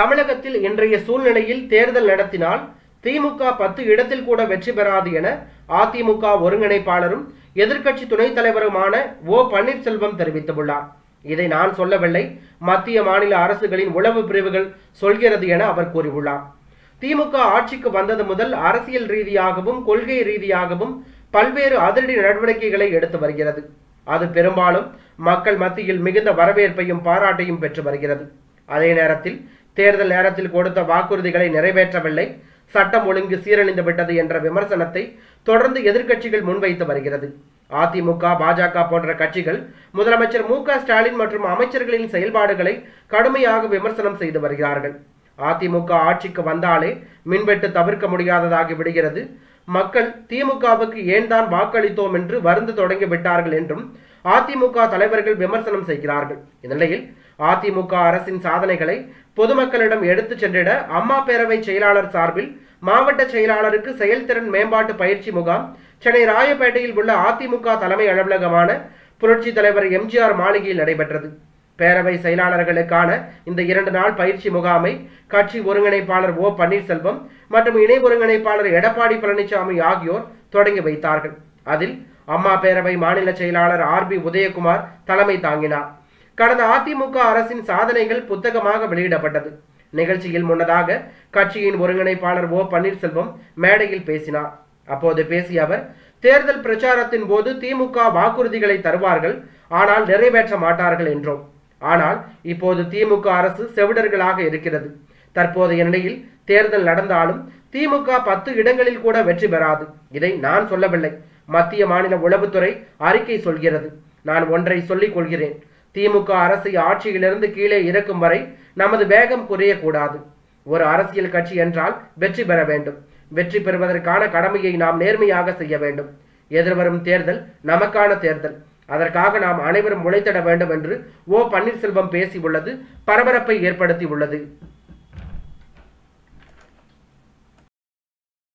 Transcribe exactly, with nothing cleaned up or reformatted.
தமிழகத்தில் இன்றைய சூழ்நிலையில் தேர்தல் நடத்தினால் திமுக பத்து இடத்தில் கூட வெற்றி பெறாது என அதிமுக ஒருங்கிணைப்பாளரும் எதிர்க்கட்சி துணைத் தலைவருமான ஓ பன்னீர்செல்வம் தெரிவித்துள்ளார். இதை நான் சொல்லவில்லை, மத்திய மாநில அரசுகளின் உளவு பிரிவுகள் சொல்கிறது என அவர் கூறியுள்ளார். திமுக ஆட்சிக்கு வந்தது முதல் அரசியல் ரீதியாகவும் கொள்கை ரீதியாகவும் பல்வேறு அதிரடி நடவடிக்கைகளை எடுத்து வருகிறது. அது பெரும்பாலும் மக்கள் மத்தியில் மிகுந்த வரவேற்பையும் பாராட்டையும் பெற்று வருகிறது. அதே நேரத்தில் தேர்தல் நேரத்தில் கொடுத்த வாக்குறுதிகளை நிறைவேற்றவில்லை, சட்டம் ஒழுங்கு சீரழிந்து விட்டது என்ற விமர்சனத்தை தொடர்ந்து எதிர்க்கட்சிகள் முன்வைத்து வருகிறது. அதிமுக, பாஜக போன்ற கட்சிகள் முதலமைச்சர் மு க ஸ்டாலின் மற்றும் அமைச்சர்களின் செயல்பாடுகளை கடுமையாக விமர்சனம் செய்து வருகிறார்கள். அதிமுக ஆட்சிக்கு வந்தாலே மின்வெட்டு தவிர்க்க முடியாததாகி விடுகிறது. மக்கள் திமுகவுக்கு ஏன் தான் வாக்களித்தோம் என்று வருந்த தொடங்கி விட்டார்கள் என்றும் அதிமுக தலைவர்கள் விமர்சனம் செய்கிறார்கள். இந்நிலையில் அதிமுக அரசின் சாதனைகளை பொதுமக்களிடம் எடுத்துச் சென்றிட அம்மா பேரவை செயலாளர் சார்பில் மாவட்ட செயலாளருக்கு செயல்திறன் மேம்பாட்டு பயிற்சி முகாம் சென்னை ராயப்பேட்டையில் உள்ள அதிமுக தலைமை அலுவலகமான புரட்சி தலைவர் எம் ஜி ஆர் மாளிகையில் நடைபெற்றது. பேரவை செயலாளர்களுக்கான இந்த இரண்டு நாள் பயிற்சி முகாமை கட்சி ஒருங்கிணைப்பாளர் ஓ பன்னீர்செல்வம் மற்றும் இணை ஒருங்கிணைப்பாளர் எடப்பாடி பழனிசாமி ஆகியோர் தொடங்கி வைத்தார்கள். அதில் அம்மா பேரவை மாநில செயலாளர் ஆர் பி உதயகுமார் தலைமை தாங்கினார். கடந்த அதிமுக அரசின் சாதனைகள் புத்தகமாக வெளியிடப்பட்டது. நிகழ்ச்சியில் முன்னதாக கட்சியின் ஒருங்கிணைப்பாளர் ஓ பன்னீர்செல்வம் மேடையில் பேசினார். அப்போது பேசிய அவர், தேர்தல் பிரச்சாரத்தின் போது திமுக வாக்குறுதிகளை தருவார்கள், ஆனால் நிறைவேற்ற மாட்டார்கள் என்றோம். ஆனால் இப்போது திமுக அரசு செவிடர்களாக இருக்கிறது. தற்போதைய நிலையில் தேர்தல் நடந்தாலும் திமுக பத்து இடங்களில் கூட வெற்றி பெறாது. இதை நான் சொல்லவில்லை, மத்திய மாநில உளவுத்துறை அறிக்கை சொல்கிறது. நான் ஒன்றை சொல்லிக் கொள்கிறேன், திமுக அரசை ஆட்சியிலிருந்து கீழே இறக்கும் வரை நமது வேகம் குறையக்கூடாது. ஒரு அரசியல் கட்சி என்றால் வெற்றி பெற வேண்டும். வெற்றி பெறுவதற்கான கடமையை நாம் நேர்மையாக செய்ய வேண்டும். எதிர்வரும் தேர்தல் நமக்கான தேர்தல். அதற்காக நாம் அனைவரும் உழைத்திட வேண்டும் என்று ஓ பன்னீர்செல்வம் பேசியுள்ளது பரபரப்பை ஏற்படுத்தி உள்ளது.